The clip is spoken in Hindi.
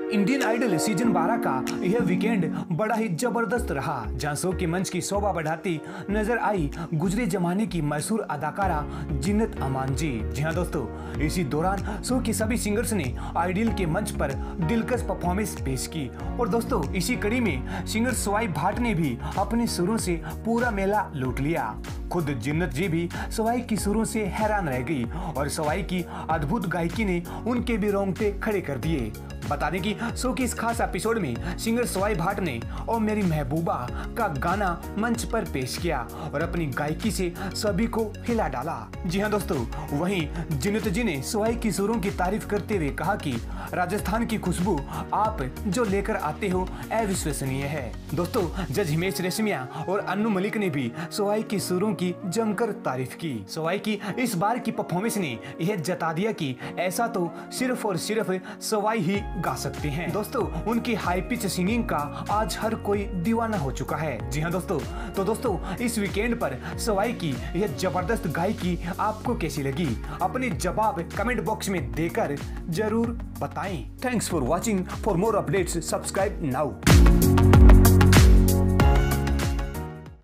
इंडियन आइडल सीजन 12 का यह वीकेंड बड़ा ही जबरदस्त रहा, जहां शो के मंच की शोभा बढ़ाती नजर आई गुजरे जमाने की मशहूर अदाकारा जिन्नत अमान जी। जी हाँ दोस्तों, इसी दौरान शो के सभी सिंगर्स ने आइडल के मंच पर दिलकश परफॉर्मेंस पेश की। और दोस्तों, इसी कड़ी में सिंगर सवाई भाट ने भी अपने सुरों से पूरा मेला लूट लिया। खुद जिन्नत जी भी सवाई की सुरों से हैरान रह गई और सवाई की अद्भुत गायकी ने उनके भी रोंगटे खड़े कर दिए। बता दें कि शो के इस खास एपिसोड में सिंगर सवाई भाट ने ओ मेरी महबूबा का गाना मंच पर पेश किया और अपनी गायकी से सभी को हिला डाला। जी हाँ दोस्तों, वहीं जिन्नत जी ने सवाई की सुरों की तारीफ करते हुए कहा कि राजस्थान की खुशबू आप जो लेकर आते हो अविश्वसनीय है। दोस्तों, जज हिमेश रेशमिया और अन्नू मलिक ने भी सवाई की सुरों की जमकर तारीफ की। सवाई की इस बार की परफॉर्मेंस ने यह जता दिया कि ऐसा तो सिर्फ और सिर्फ सवाई ही गा सकते हैं। दोस्तों, उनकी हाई पिच सिंगिंग का आज हर कोई दीवाना हो चुका है। जी हाँ दोस्तों, तो दोस्तों इस वीकेंड पर सवाई की यह जबरदस्त गायकी आपको कैसी लगी? अपने जवाब कमेंट बॉक्स में देकर जरूर बताएं। Thanks for watching. For more updates subscribe now.